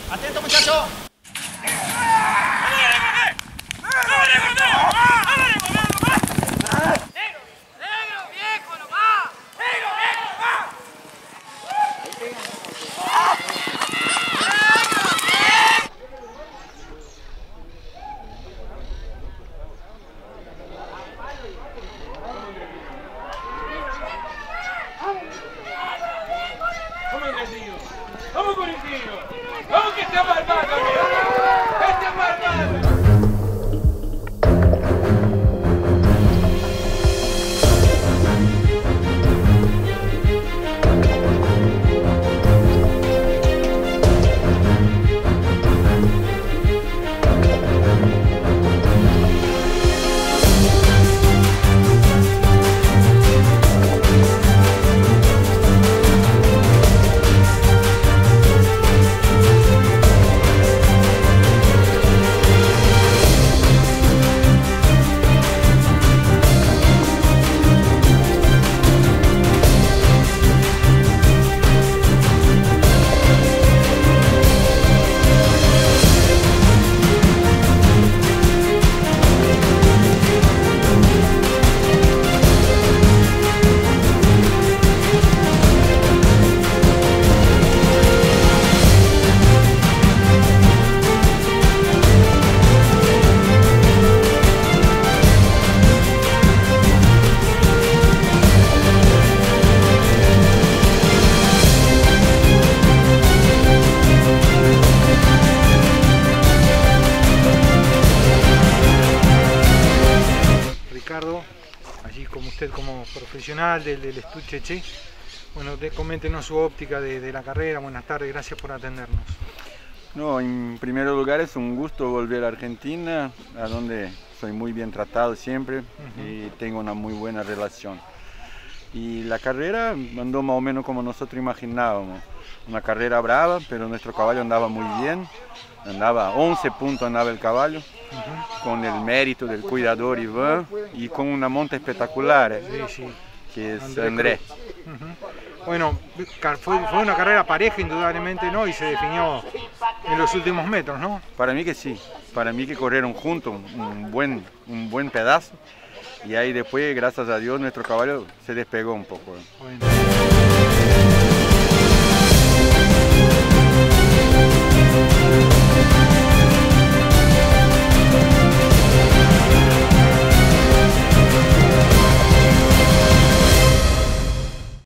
Atento, muchacho. ¡Vamos, Corintillo! ¡Vamos que está malvado, amigo! ¡Está malvado! Ricardo, allí como usted como profesional del Estuche Che, bueno, coméntenos su óptica de la carrera. Buenas tardes, gracias por atendernos. No, en primer lugar es un gusto volver a Argentina, a donde soy muy bien tratado siempre y tengo una muy buena relación. Y la carrera andó más o menos como nosotros imaginábamos, una carrera brava, pero nuestro caballo andaba muy bien, andaba 11 puntos andaba el caballo, con el mérito del cuidador Iván y con una monta espectacular, que es Andrés. Bueno, fue una carrera pareja indudablemente, ¿no? Y se definió en los últimos metros, ¿no? Para mí que sí, para mí que corrieron juntos un buen pedazo y ahí después, gracias a Dios, nuestro caballo se despegó un poco. Bueno.